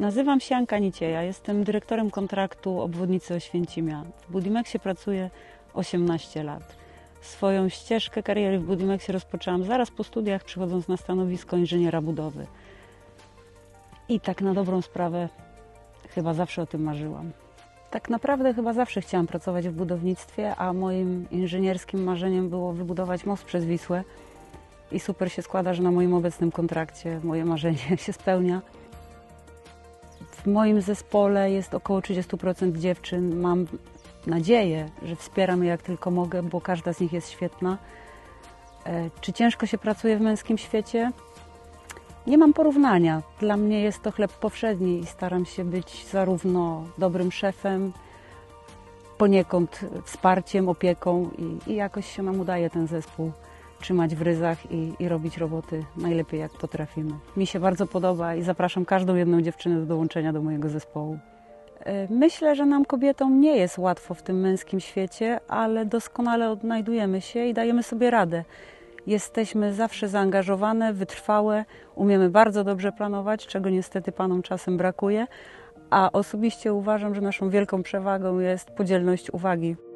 Nazywam się Anka Nicieja, jestem dyrektorem kontraktu obwodnicy Oświęcimia. W Budimexie pracuję 18 lat. Swoją ścieżkę kariery w Budimexie rozpoczęłam zaraz po studiach, przychodząc na stanowisko inżyniera budowy. I tak na dobrą sprawę chyba zawsze o tym marzyłam. Tak naprawdę chyba zawsze chciałam pracować w budownictwie, a moim inżynierskim marzeniem było wybudować most przez Wisłę. I super się składa, że na moim obecnym kontrakcie moje marzenie się spełnia. W moim zespole jest około 30% dziewczyn. Mam nadzieję, że wspieram je jak tylko mogę, bo każda z nich jest świetna. Czy ciężko się pracuje w męskim świecie? Nie mam porównania. Dla mnie jest to chleb powszedni i staram się być zarówno dobrym szefem, poniekąd wsparciem, opieką i jakoś się nam udaje ten zespół trzymać w ryzach i robić roboty najlepiej jak potrafimy. Mi się bardzo podoba i zapraszam każdą jedną dziewczynę do dołączenia do mojego zespołu. Myślę, że nam kobietom nie jest łatwo w tym męskim świecie, ale doskonale odnajdujemy się i dajemy sobie radę. Jesteśmy zawsze zaangażowane, wytrwałe, umiemy bardzo dobrze planować, czego niestety panom czasem brakuje, a osobiście uważam, że naszą wielką przewagą jest podzielność uwagi.